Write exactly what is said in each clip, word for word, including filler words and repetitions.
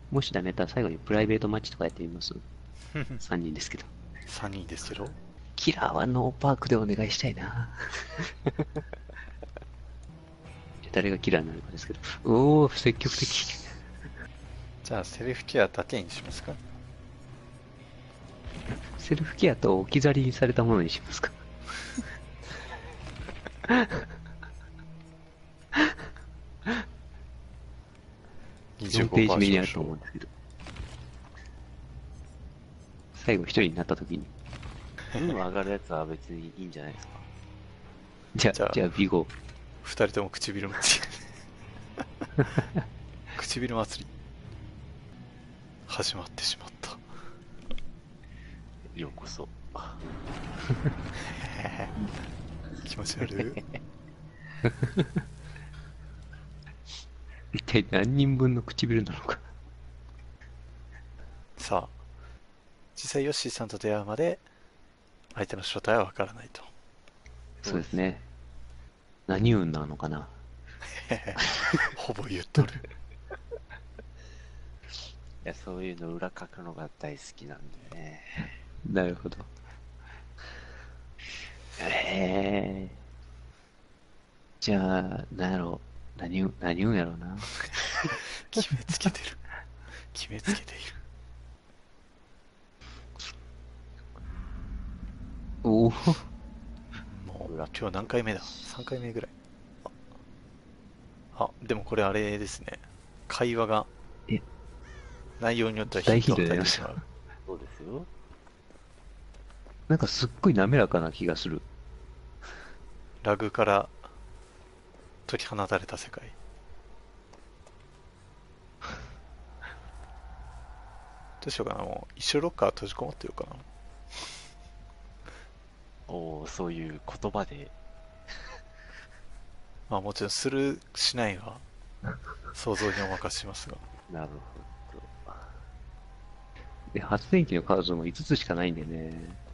もしダメだったら最後にプライベートマッチとかやってみます？ さん 人ですけど。 さんにんですけど。 キラーはノーパークでお願いしたいな。誰がキラーになるかですけど。おお、積極的。 じゃあセルフケアだけにしますか？ セルフケアと置き去りにされたものにしますか？よんページ目にあると思うんですけど。最後一人になった時に。 運上がるやつは別にいいんじゃないですか。 じゃあ、じゃあ、ビゴ。 二人とも唇祭り。唇祭り。始まってしまった。 ようこそ。 気持ち悪い。 一体何人分の唇なのか。 さあ、実際ヨッシーさんと出会うまで相手の正体はわからないと。 そうですね。何運なのかな。 ほぼ言っとる。 いや、そういうの裏書くのが大好きなんでね。 なるほど。ええー。じゃあ、なんやろう。何運、何運やろうな。 決めつけてる。決めつけている。 おお。 もう、今日何回目だ ?さん 回目ぐらい。あ、あでもこれあれですね。会話が、内容によってはヒントを与えてしまう。 そうですよ。 なんかすっごい滑らかな気がする。 ラグから解き放たれた世界。どうしようかな、もう一生ロッカー閉じこもってようかな。 おお、そういう言葉で。 まあもちろんするしないは想像にお任せしますが。 なるほど。 で、発電機の数もいつつしかないんでね。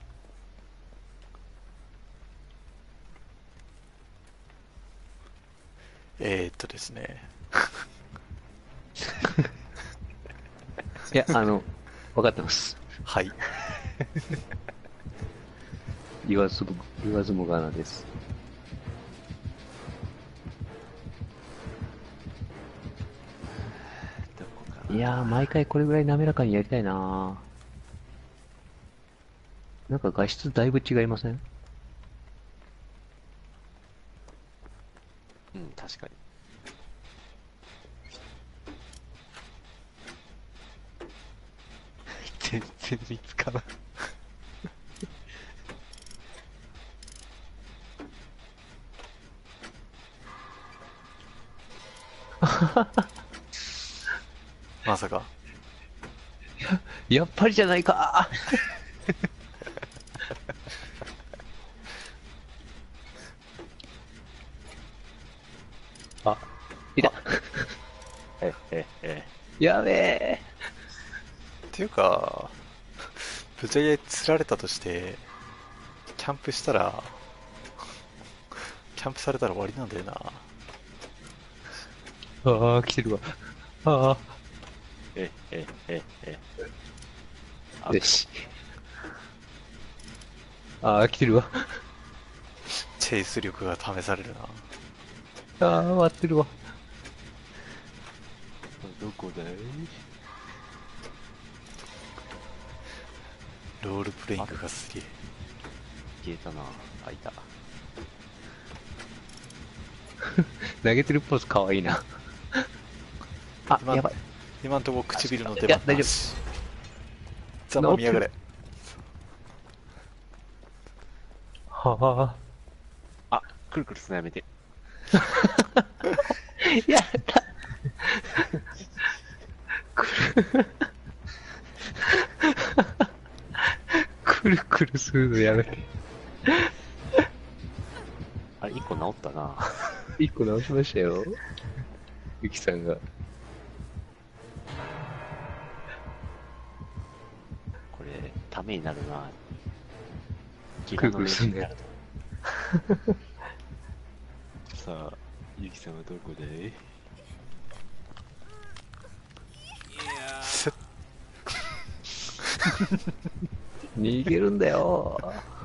えー、っとですね。 いや、あの、分かってます。 はい。 言わずも、言わずもがなです。 どこかな。 いやー、毎回これぐらい滑らかにやりたいなー。なんか画質だいぶ違いません？ うん、確かに。全然見つからん。 まさか。 やっぱりじゃないかあ、いた。 え、え、え。 やべえ。 っていうか、ぶっちゃけ釣られたとして、キャンプしたら、キャンプされたら終わりなんだよな。 ああ、来てるわ。ああ。 え、え、え、え。 よし。ああ、来てるわ。 チェイス力が試されるな。ああ、待ってるわ。 どこだい？ ロールプレイングがすげえ。 消えたな。あ、いた。 投げてるポーズかわいいな。あ、やばい。 今んとこ唇の出番なし。ざまみやがれ。 はあ、くるくるすなやめて。 やったくるくるするのやめて。 あれ、一個治ったな。 一個直しましたよ。ゆきさんが。 これ、ためになるな。 くるくるすんね。 さあ、ゆきさんはどこだい？ 逃げるんだよ。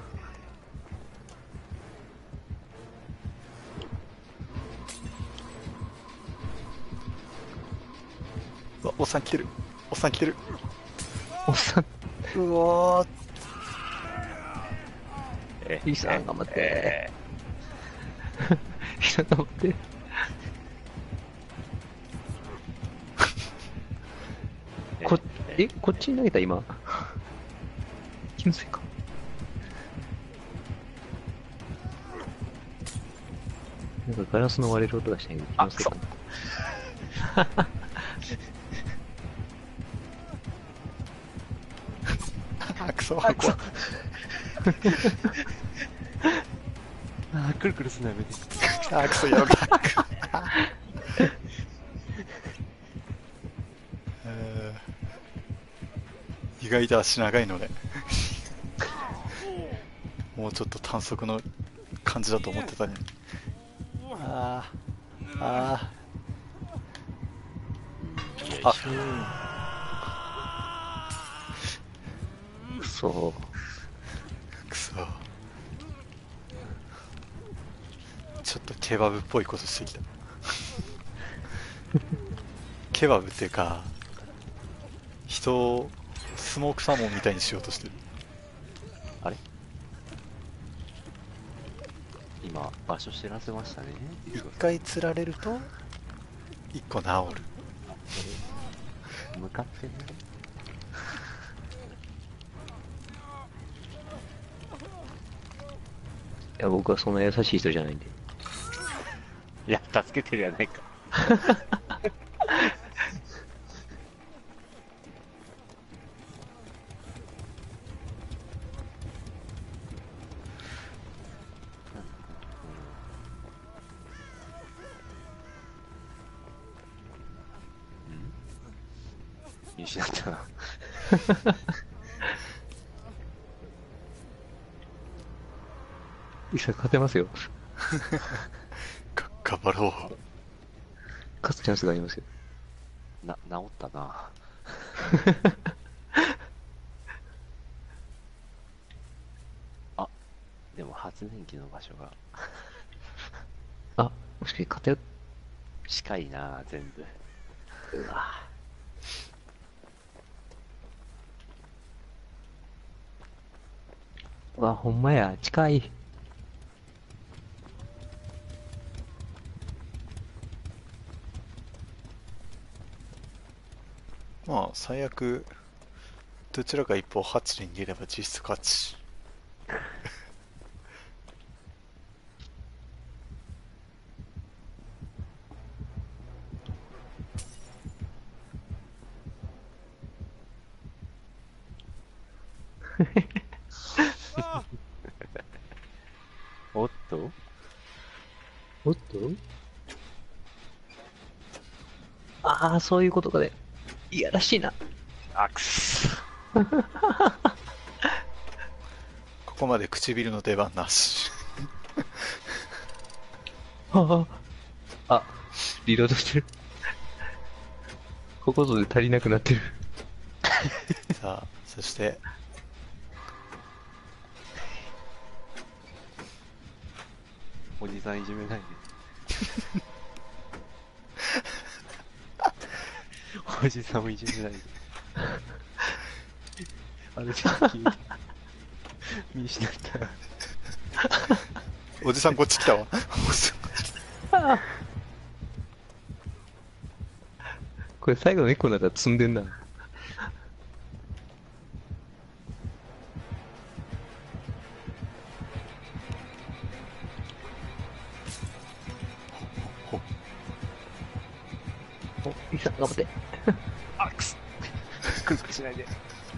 うわ、おっさん来てる。おっさん来てる。 おっさん、 うわー。 えイさん頑張って。イさん頑張って。こ、え、こっちに投げた今。気のせいか。なんかガラスの割れる音がしたんやけど、気のせいかな。 あ、くそ、あ、くそ。 あー、くるくるすなやめて。 あ、くそ、やばか。えー意外と足長いので、もうちょっと短足の感じだと思ってたのに。あー、あー。あ、 くそ。 くそ。ちょっとケバブっぽいことしてきた。ケバブっていうか、人をスモークサーモンみたいにしようとしてる。 あれ今、場所知らせましたね。 一回釣られると、一個治る。 向かってね。 いや、僕はそんな優しい人じゃないんで。 いや、助けてるやないか。見失ったな。 イさん勝てますよ。 が頑張ろう。 勝つチャンスがありますよ。 な、治ったな。あ、でも発電機の場所があ、もしかして勝てる。 近いな、全部。 うわ。うわ、ほんまや、近い。 まあ、最悪、どちらか一方ハチに逃げれば実質勝ち。 おっとおっとああ、そういうことかね。いやらしいな。 あくす。 ここまで唇の出番なし。 ああ、あ、リロードしてる。ここぞで足りなくなってる。 さあ、そして、 おじさんいじめないで。おじさんをいじめないで。あれ、さっき見失った。 おじさんこっち来たわ。 これ最後の一個になったら積んでんな。お、イさん頑張って。 あくす。くるくるしないで。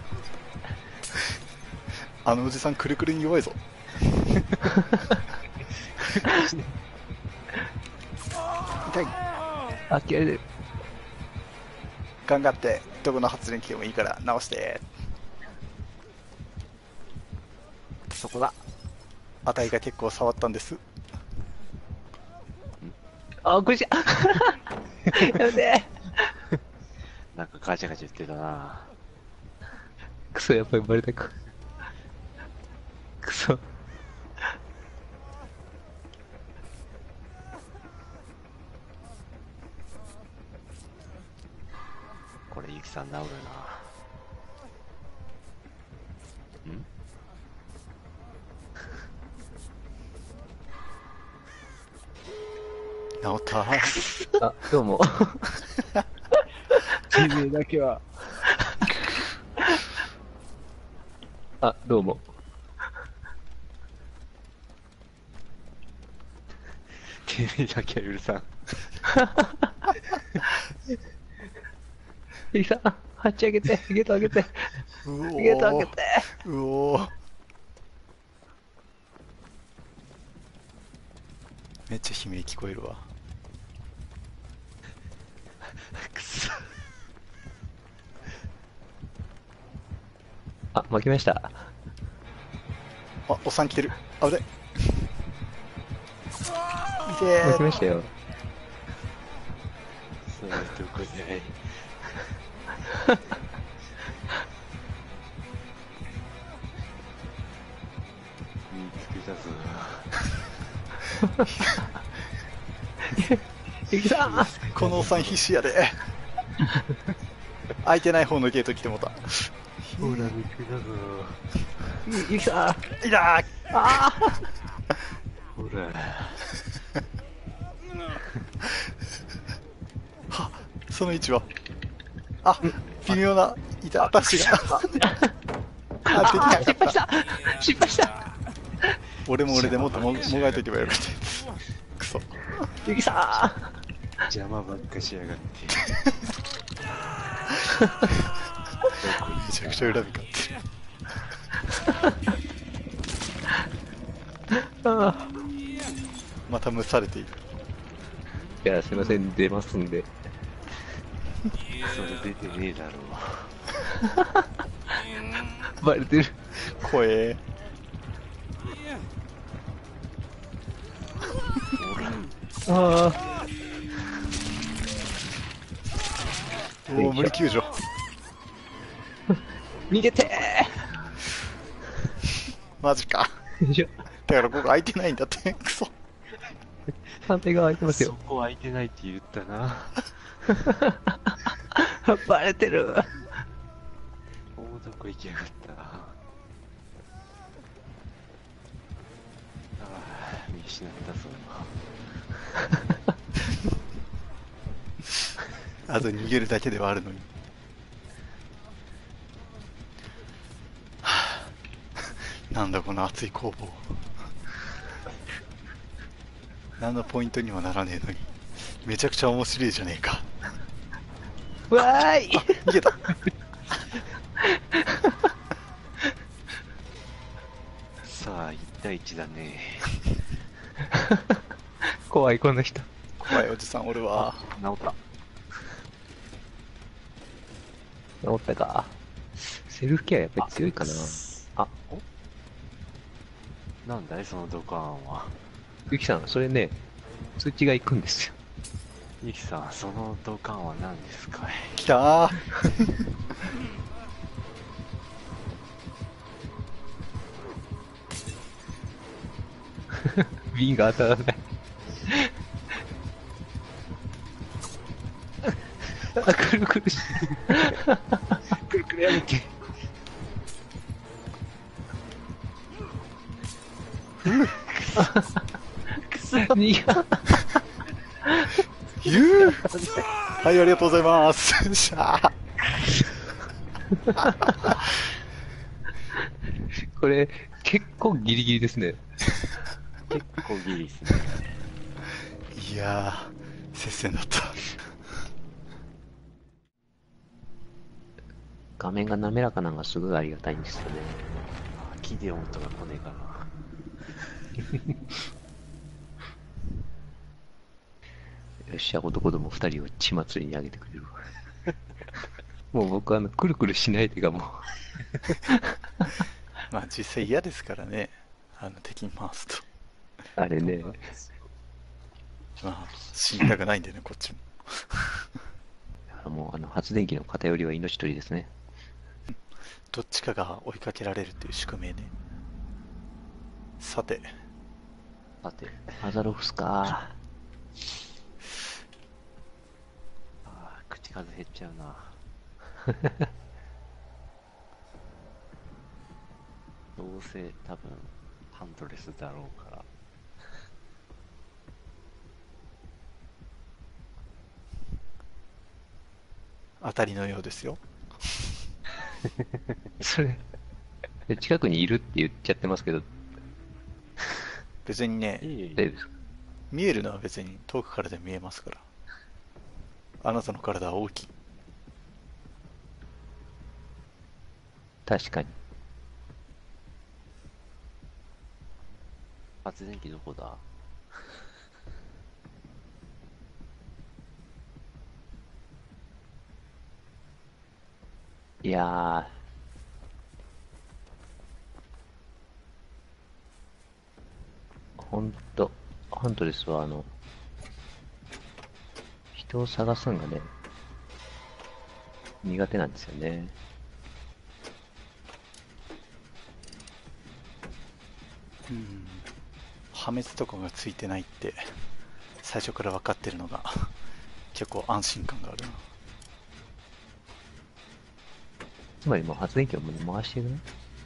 あのおじさんくるくるに弱いぞ。痛い。 あ、切られてる。 頑張ってどこの発電機でもいいから直して。そこだ。あたいが結構触ったんです。 あ、これじゃ。やめて。 なんかガチャガチャ言ってたな。 くクソ、やっぱりバレたか。クソ。 これゆきさん治るな。ん治ったあ、どうも。 てめえだけは。 あ、どうも。 てめえだけは許さん。 ゆきさん、はっち上げて、ゲート上げて、 うおゲート上げて。 うおーめっちゃ悲鳴聞こえるわ。 くそ。 あ、負けました。 あ、おっさん来てる。あれ見て負けーましたよ。 そういうとこじゃない。見つけたぞ。 ゆきさん、 このおっさん必死やで。開いてない方のゲート来てもうた。 ほら、見つけたぞ。 ゆきさん、 いだーあほら。 はその位置はあ、微妙な、いた、私が。あ、できなかった。 失敗した失敗した俺も俺でもっとももがいとけばよかった。クソ。 ゆきさ邪魔ばっかしやがって。 めちゃくちゃ恨み勝ってる。 んあまた蒸されている。 いや、すいません、出ますんで。 それ出てねえだろう。 バレてる。 怖え。 ああ。 おお、無理救助。 逃げてマジか。 ーよいしょ。 だからここ空いてないんだって。クソ。 反対側空いてますそよ。 こ空いてないって言ったな。 バレてる。 大どこ行きやがった。ああ、見失ったぞ。 あと逃げるだけではあるのに。はあ、なんだこの熱い攻防。何のポイントにもならねえのに。めちゃくちゃ面白いじゃねえか。 わーい逃げた。 さあ、いち対いちだね。 怖い、この人。 怖いおじさん、俺は。 治った。 治ったか。セルフケアやっぱり強いかな。あ、 なんだいそのドカーンは。 ゆきさん、それね、通知が行くんですよ。 ゆきさん、そのドカーンは何ですかい？ 来たー。 瓶が当たらない。あ、くるくるしい。くるくるやめて。くそ、逃が。 ゆうはい、ありがとうございます。しゃあ。 これ、結構ギリギリですね。 結構ギリっすね。 いやー、接戦だった。 画面が滑らかなのがすごいありがたいんですよね。 キデオンとか来ねえかな。 よっしゃ、男ども二人を血祭りにあげてくれるわ。もう僕はあの、くるくるしないでがもう。 まあ実際嫌ですからね。あの敵に回すと。 あれね。 まあ死にたくないんでね、こっちも。 もうあの発電機の偏りは命取りですね。 どっちかが追いかけられるっていう宿命ね。さて、 さて、 アザロフスか。 ああ、口数減っちゃうな。どうせ多分、ハンドレスだろうから。 当たりのようですよ。 それ、近くにいるって言っちゃってますけど、 別にね、 いえいえ大丈夫ですか？ 見えるのは別に遠くからでも見えますから。あなたの体は大きい。 確かに。 発電機どこだ？ いやー、ほんと、ハントレスはあの、人を探すのがね、苦手なんですよね。 うん。破滅とかがついてないって最初から分かってるのが結構安心感があるな。 つまりもう発電機をもう回してるね。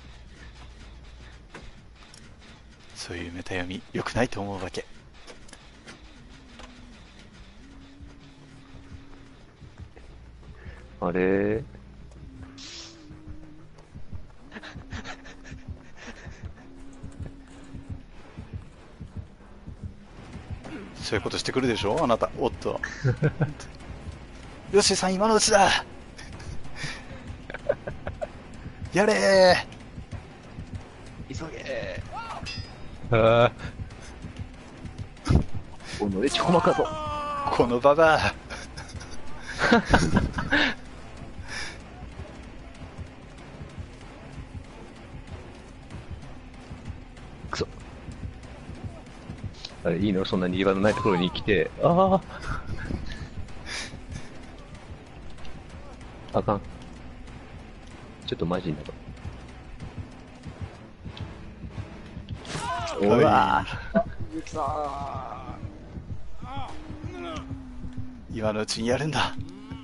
そういうメタ読み良くないと思うわけ。 あれそういうことしてくるでしょあなた。おっと。よしさん今のうちだ。やれ急げああ。おのれちこまかぞ。 ーこのババア。 くそ。あれ、いいのそんな逃げ場のないところに来て。ああ。あかん。ちょっとマジになる。うわ今のうちにやるんだ。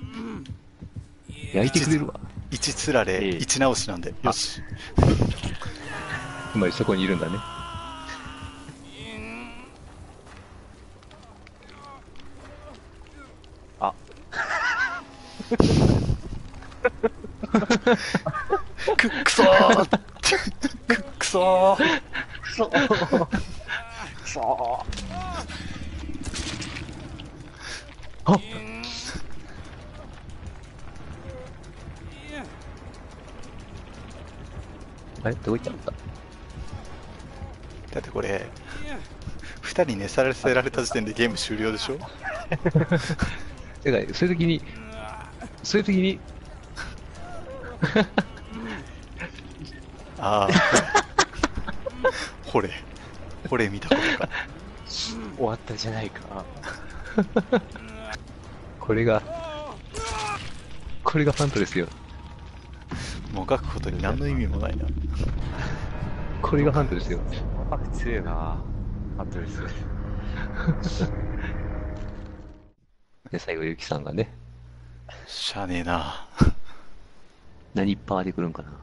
焼いてくれるわ。 一つられええ一直しなんで。よし。 つまりそこにいるんだね。 あ、 く、くそーく、くそーくそーくそあっあれどこ行っちゃった？ だってこれ、二人寝させられた時点でゲーム終了でしょ。 だからそういう時に、そういう時に、 ああ。ほれ。ほれ見たことか。 終わったじゃないか。 これが、これがファントですよ。 もがくことに何の意味もないな。 これがファントですよ。 パク強えな。ハンドレス。 で、最後、ゆきさんがね、 しゃあねえな。 何パーで来るんかな。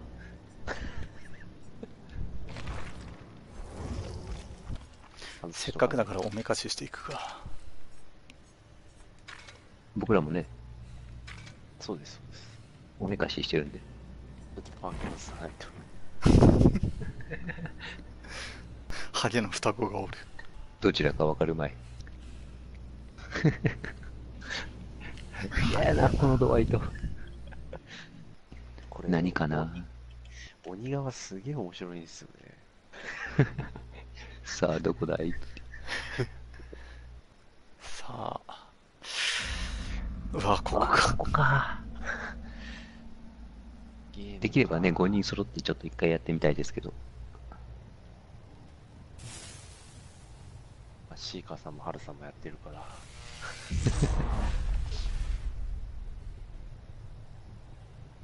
せっかくだからおめかししていくか。 僕らもね、 そうです、そうです。 おめかししてるんで。 ちょっとパーキンさないと。 ハゲの双子がおる。 どちらかわかるまい。嫌やな、このドワイト。 これ何かな。 鬼鬼側すげえ面白いんですよね。 さあ、どこだい？ さあ。うわ、ここあ、 か。 ここか。 ゲームできればね、ごにん揃ってちょっと一回やってみたいですけど。 まあシーカーさんもハルさんもやってるから。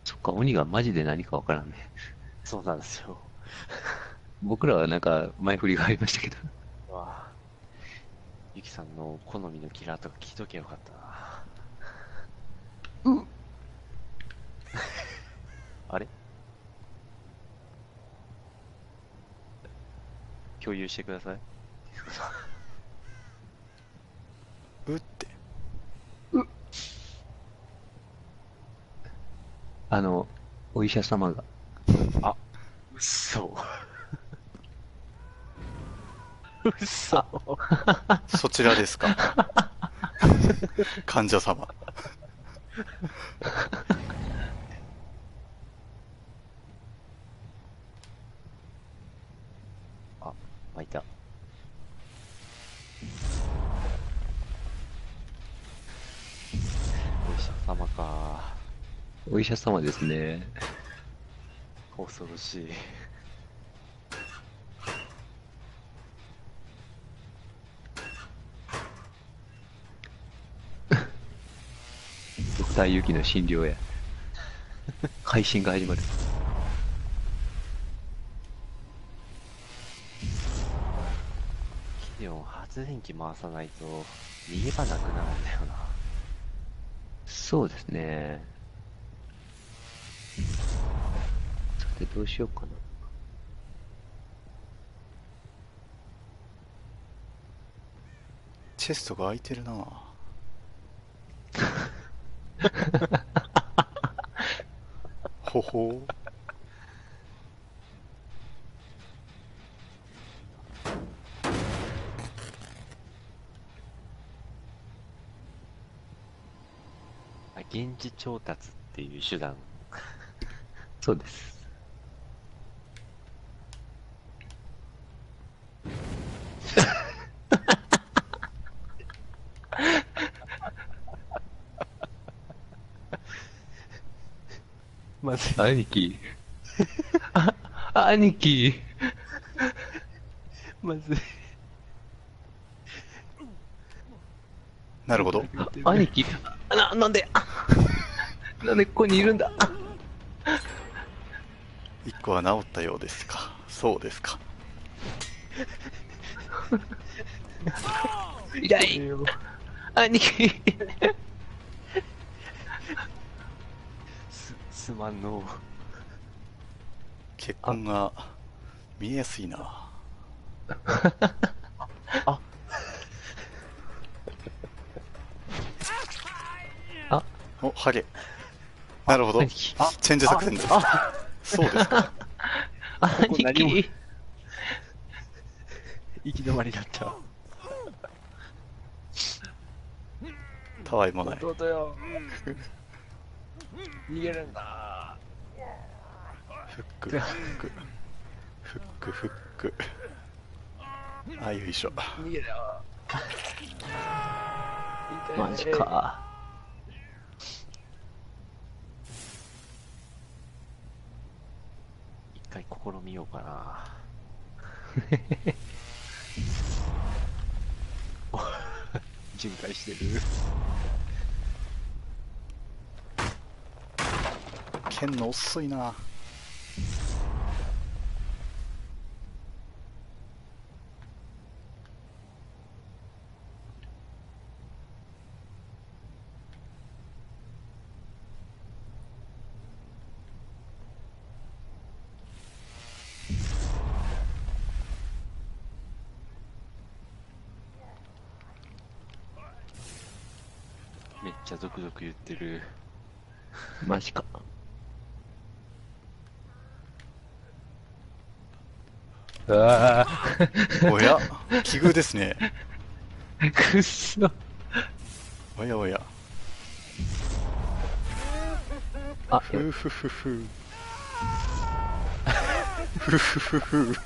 そっか、鬼がマジで何かわからんね。 そうなんですよ。 僕らはなんか前振りがありましたけど。 うわゆきさんの好みのキラーとか聞いときゃよかったな。 うん。 あれ共有してください。 うって。 あの、お医者様が。 あ、うっそ。うっそ。 そちらですか。患者様。 あ、巻いた。お医者様か。 お医者様ですね。 恐ろしい。 ドクターユキの診療や。配信が始まる。 キデオン発電機回さないと逃げ場なくなるんだよな。 そうですね。さてどうしようかな。 チェストが開いてるな。ほほう。 あ、現地調達っていう手段。 そうです。 まずい。 兄貴。あ、兄貴。 まずい。 なるほど。 あ兄貴。な、なんで、あなんでここにいるんだ。 一個は治ったようですか。そうですか。 痛い。兄貴。 す、すまんの。 血痕が見えやすいな。 あ、 あ、 お、ハゲ。なるほど。 兄チ貴。 ェンジ作戦です。そうですか。 兄何も貴。 行き止まりだった。 たわいもない。 弟よ。逃げるんだ。 フック、フック。フック、フック。あ、よいしょ。 逃げるよ。 マジか。 一回試みようかな。お巡回してる。 剣の遅いな。 めっちゃゾクゾク言ってる。 マジか。うわぁ。 おや、奇遇ですね。 くっそ。 おやおや。 あ、 ふふふふ。ふふふふ。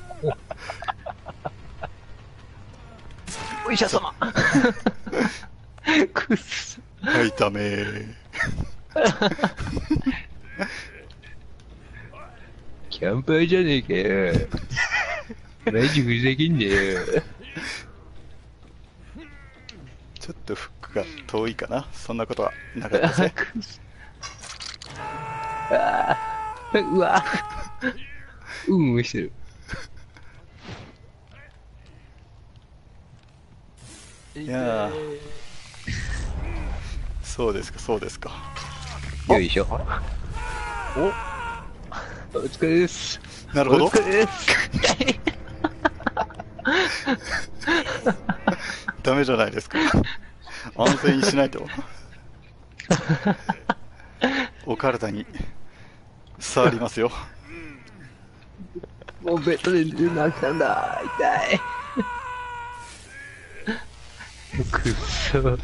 お医者様。くっそ。 はい、ダメー。 キャンパーじゃねえかよ。マジふざけんなよ。 ちょっとフックが遠いかな。そんなことはなかったぜ。 あーうわうんうんしてる。 いやー、そうですか、そうですか。 よいしょ。 お、 お疲れです。 なるほどお。疲れです。 ダメじゃないですか。安静にしないと。お体に触りますよ。 もうベッドで寝なきたんだ。痛い。くっそ。こ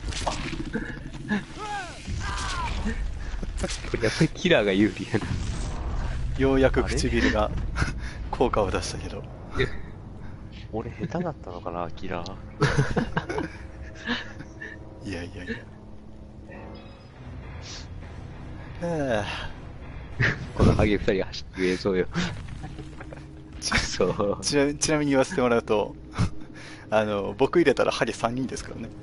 れやっぱりキラーが有利やな。 ようやく唇が効果を出したけど。 俺下手だったのかな、キラー。 いやいやいや。はこのハゲ二人走ってる映像よ。くそ。 あちなちなみに言わせてもらうと、あの僕入れたらハゲさんにんですからね。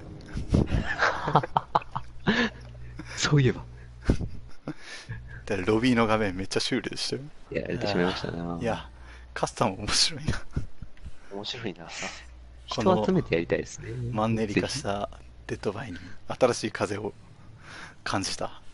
そういえば。 だからロビーの画面めっちゃシュールでしたよ。 やられてしまいましたな。 いや、カスタム面白いな。 面白いな。 人を集めてやりたいですね。 マンネリ化したデッドバイに新しい風を感じた。